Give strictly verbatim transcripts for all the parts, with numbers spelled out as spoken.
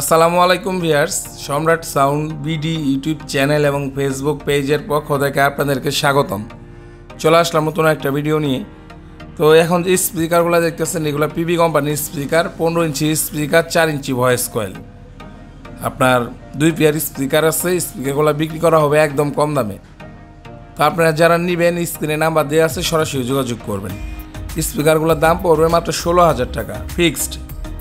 আসসালামু আলাইকুম viewers, Samrat sound BD YouTube channel এবং ফেসবুক পেজের পক্ষ থেকে আপনাদেরকে স্বাগতম। চলে আসলাম নতুন একটা ভিডিও নিয়ে। তো এখন যে স্পিকারগুলো দেখতেছেন এগুলো পিবি কোম্পানির স্পিকার, পনেরো ইঞ্চি স্পিকার, চার ইঞ্চি ভয়েস কয়েল। আপনার দুই পেয়ার স্পিকার আছে। স্পিকারগুলো বিক্রি করা হবে একদম কম দামে। তো আপনারা যারা নেবেন স্ক্রিনে নাম্বার দেওয়া আছে, সরাসরি যোগাযোগ করবেন। স্পিকারগুলোর দাম পড়বে মাত্র ষোলো হাজার টাকা ফিক্সড।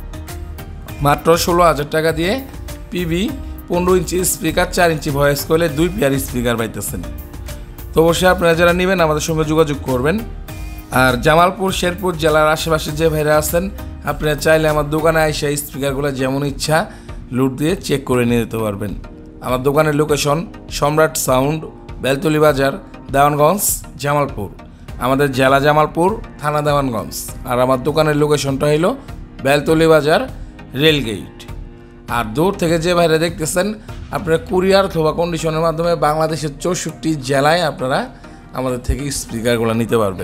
মাত্র ষোলো হাজার টাকা দিয়ে পিবি পনেরো ইঞ্চি স্পিকার, চার ইঞ্চি ভয়েস কয়েলে দুই পেয়ার স্পিকার পাইতেছেন। তো অবশ্যই আপনারা যারা নেবেন আমাদের সঙ্গে যোগাযোগ করবেন। আর জামালপুর, শেরপুর জেলার আশেপাশে যে ভাইরা আছেন, আপনারা চাইলে আমার দোকানে এসে স্পিকারগুলো যেমন ইচ্ছা লুট দিয়ে চেক করে নিয়ে যেতে পারবেন। আমার দোকানের লোকেশন সম্রাট সাউন্ড, বেলতলি বাজার, দেওয়ানগঞ্জ, জামালপুর। আমাদের জেলা জামালপুর, থানা দেওয়ানগঞ্জ। আর আমার দোকানের লোকেশনটা হলো বেলতলি বাজার, রেলগেট। আর দূর থেকে যে বাইরে দেখতেছেন, আপনারা কুরিয়ার অথবা কন্ডিশনের মাধ্যমে বাংলাদেশের চৌষট্টি জেলায় আপনারা আমাদের থেকে স্পিকারগুলো নিতে পারবেন।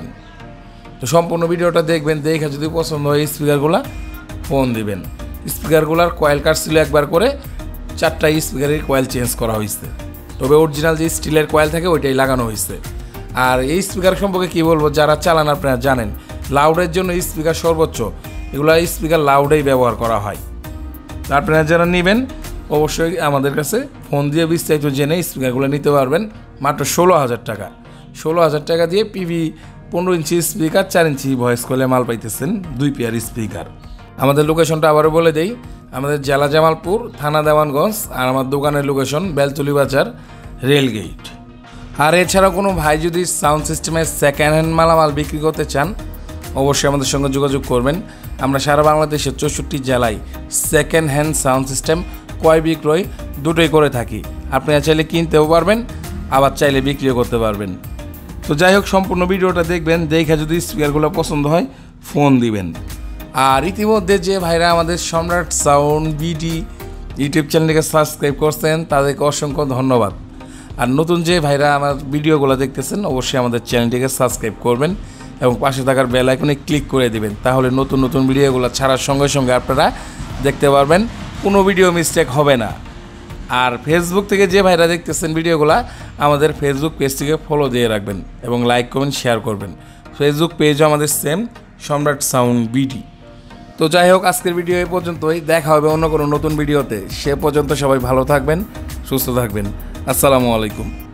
তো সম্পূর্ণ ভিডিওটা দেখবেন, দেখে যদি পছন্দ হয় স্পিকারগুলো ফোন দিবেন। স্পিকারগুলোর কয়েল কাটছিল একবার করে, চারটা স্পিকারের কয়েল চেঞ্জ করা হয়েছে। তবে অরিজিনাল যে স্টিলের কয়েল থাকে ওইটাই লাগানো হয়েছে। আর এই স্পিকার সম্পর্কে কী বলবো, যারা চালান আপনারা জানেন, লাউডের জন্য স্পিকার সর্বোচ্চ, এগুলো স্পিকার লাউডেই ব্যবহার করা হয়। আপনারা যারা নেবেন অবশ্যই আমাদের কাছে ফোন দিয়ে বিস্তারিত জেনে স্পিকারগুলো নিতে পারবেন। মাত্র ষোলো হাজার টাকা ষোলো হাজার টাকা দিয়ে পিভি পনেরো ইঞ্চি স্পিকার, চার ইঞ্চি ভয়েস কলে মাল পাইতেছেন দুই পেয়ার স্পিকার। আমাদের লোকেশনটা আবারও বলে দেই, আমাদের জেলা জামালপুর, থানা দেওয়ানগঞ্জ। আর আমার দোকানের লোকেশন বেলতলি বাজার, রেলগেট। আর এছাড়া কোনো ভাই যদি সাউন্ড সিস্টেমের সেকেন্ড হ্যান্ড মালামাল বিক্রি করতে চান, অবশ্যই আমাদের সঙ্গে যোগাযোগ করবেন। আমরা সারা বাংলাদেশের চৌষট্টি জেলায় সেকেন্ড হ্যান্ড সাউন্ড সিস্টেম ক্রয় বিক্রয় দুটোই করে থাকি। আপনারা চাইলে কিনতেও পারবেন, আবার চাইলে বিক্রিও করতে পারবেন। তো যাই হোক, সম্পূর্ণ ভিডিওটা দেখবেন, দেখে যদি স্পিকারগুলো পছন্দ হয় ফোন দিবেন। আর ইতিমধ্যে যে ভাইরা আমাদের সম্রাট সাউন্ড বিডি ইউটিউব চ্যানেলটিকে সাবস্ক্রাইব করছেন, তাদেরকে অসংখ্য ধন্যবাদ। আর নতুন যে ভাইরা আমার ভিডিওগুলো দেখতেছেন, অবশ্যই আমাদের চ্যানেলটিকে সাবস্ক্রাইব করবেন এবং পাশে থাকার বেল আইকনে ক্লিক করে দিবেন। তাহলে নতুন নতুন ভিডিওগুলো ছাড়ার সঙ্গে সঙ্গে আপনারা দেখতে পারবেন, কোনো ভিডিও মিস্টেক হবে না। আর ফেসবুক থেকে যে ভাইরা দেখতেছেন ভিডিওগুলো, আমাদের ফেসবুক পেজটিকে ফলো দিয়ে রাখবেন এবং লাইক করবেন, শেয়ার করবেন। ফেসবুক পেজও আমাদের সেম, সম্রাট সাউন্ড বিডি। তো যাই হোক, আজকের ভিডিও এই পর্যন্তই। দেখা হবে অন্য কোনো নতুন ভিডিওতে। সে পর্যন্ত সবাই ভালো থাকবেন, সুস্থ থাকবেন। আসসালামু আলাইকুম।